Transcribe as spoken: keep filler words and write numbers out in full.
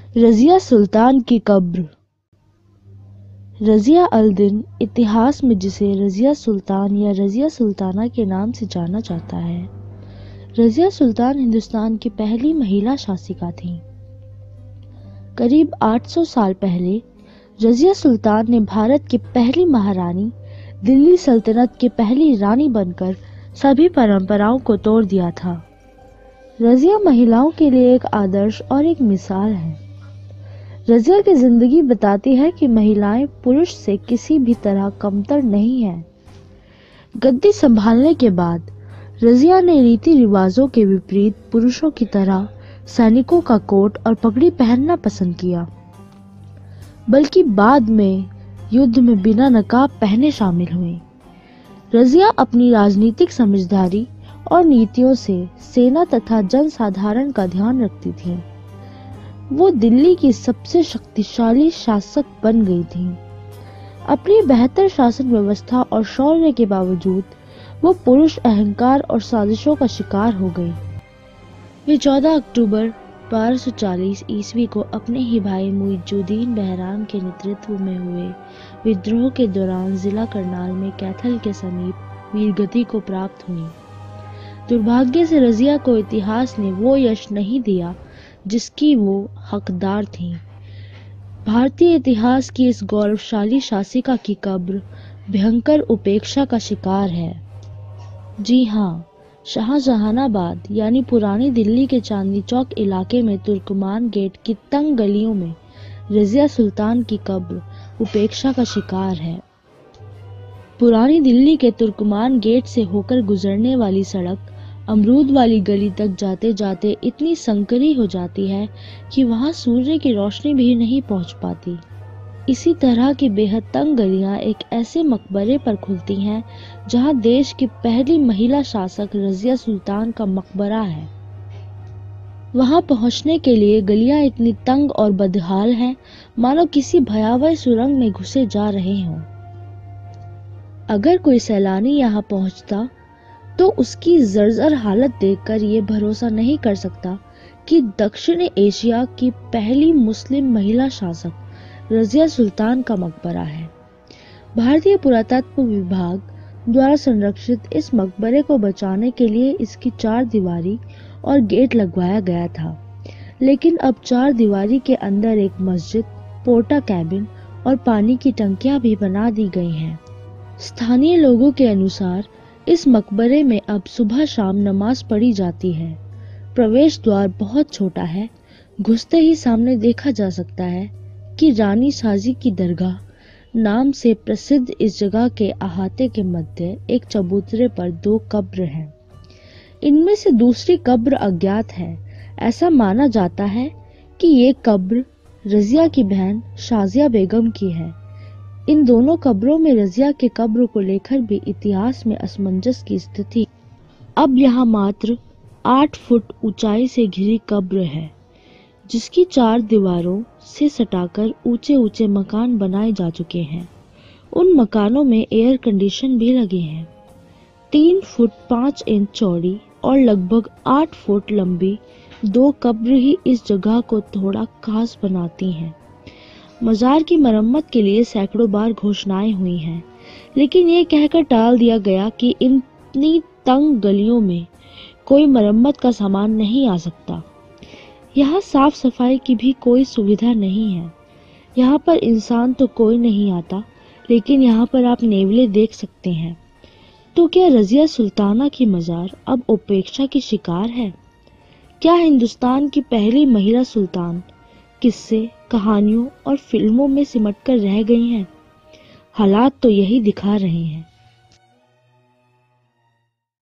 रज़िया सुल्तान की कब्र। रज़िया अल दिन, इतिहास में जिसे रज़िया सुल्तान या रज़िया सुल्ताना के नाम से जाना जाता है, रज़िया सुल्तान हिंदुस्तान की पहली महिला शासिका थीं। करीब आठ सौ साल पहले रज़िया सुल्तान ने भारत की पहली महारानी, दिल्ली सल्तनत की पहली रानी बनकर सभी परंपराओं को तोड़ दिया था। रज़िया महिलाओं के लिए एक आदर्श और एक मिसाल है। रज़िया की जिंदगी बताती है कि महिलाएं पुरुष से किसी भी तरह कमतर नहीं हैं। गद्दी संभालने के बाद रज़िया ने रीति रिवाजों के विपरीत पुरुषों की तरह सैनिकों का कोट और पगड़ी पहनना पसंद किया, बल्कि बाद में युद्ध में बिना नकाब पहने शामिल हुई। रज़िया अपनी राजनीतिक समझदारी और नीतियों से सेना तथा जनसाधारण का ध्यान रखती थीं। वो दिल्ली की सबसे शक्तिशाली शासक बन गई थीं। अपनी बेहतर शासन व्यवस्था और शौर्य के बावजूद वो पुरुष अहंकार और साजिशों का शिकार हो गई। वे चौदह अक्टूबर बारह सौ चालीस ईस्वी को अपने ही भाई मुइजुद्दीन बहराम के नेतृत्व में हुए विद्रोह के दौरान जिला करनाल में कैथल के समीप वीरगति को प्राप्त हुई। दुर्भाग्य से रज़िया को इतिहास ने वो यश नहीं दिया जिसकी वो हकदार थीं। भारतीय इतिहास की इस गौरवशाली शासिका की कब्र भयंकर उपेक्षा का शिकार है। जी हाँ, शाहजहानाबाद यानी पुरानी दिल्ली के चांदनी चौक इलाके में तुर्कमान गेट की तंग गलियों में रज़िया सुल्तान की कब्र उपेक्षा का शिकार है। पुरानी दिल्ली के तुर्कमान गेट से होकर गुजरने वाली सड़क अमरूद वाली गली तक जाते जाते इतनी संकरी हो जाती है कि वहां सूर्य की रोशनी भी नहीं पहुंच पाती। इसी तरह की बेहद तंग गलियां एक ऐसे मकबरे पर खुलती हैं जहां देश की पहली महिला शासक रज़िया सुल्तान का मकबरा है। वहां पहुंचने के लिए गलियां इतनी तंग और बदहाल हैं मानो किसी भयावह सुरंग में घुसे जा रहे हों। अगर कोई सैलानी यहाँ पहुंचता तो उसकी जर्जर हालत देखकर ये भरोसा नहीं कर सकता कि दक्षिण एशिया की पहली मुस्लिम महिला शासक रज़िया सुल्तान का मकबरा है। भारतीय पुरातत्व विभाग द्वारा संरक्षित इस मकबरे को बचाने के लिए इसकी चार दीवारी और गेट लगवाया गया था, लेकिन अब चार दीवारी के अंदर एक मस्जिद, पोर्टा कैबिन और पानी की टंकियां भी बना दी गई हैं। स्थानीय लोगों के अनुसार इस मकबरे में अब सुबह शाम नमाज पढ़ी जाती है। प्रवेश द्वार बहुत छोटा है। घुसते ही सामने देखा जा सकता है कि रानी साजी की दरगाह नाम से प्रसिद्ध इस जगह के अहाते के मध्य एक चबूतरे पर दो कब्र हैं। इनमें से दूसरी कब्र अज्ञात है। ऐसा माना जाता है कि ये कब्र रज़िया की बहन शाजिया बेगम की है। इन दोनों कब्रों में रज़िया के कब्र को लेकर भी इतिहास में असमंजस की स्थिति। अब यहाँ मात्र आठ फुट ऊंचाई से घिरी कब्र है, जिसकी चार दीवारों से सटाकर ऊंचे ऊंचे मकान बनाए जा चुके हैं। उन मकानों में एयर कंडीशन भी लगे हैं। तीन फुट पाँच इंच चौड़ी और लगभग आठ फुट लंबी दो कब्र ही इस जगह को थोड़ा खास बनाती हैं। मजार की मरम्मत के लिए सैकड़ों बार घोषणाएं हुई हैं, लेकिन ये कहकर टाल दिया गया कि इतनी तंग गलियों में कोई मरम्मत का सामान नहीं आ सकता। यहाँ साफ सफाई की भी कोई सुविधा नहीं है। यहाँ पर इंसान तो कोई नहीं आता, लेकिन यहाँ पर आप नेवले देख सकते हैं। तो क्या रज़िया सुल्ताना की मजार अब उपेक्षा की शिकार है? क्या हिंदुस्तान की पहली महिला सुल्तान किस्से, कहानियों और फिल्मों में सिमटकर रह गई हैं? हालात तो यही दिखा रहे हैं।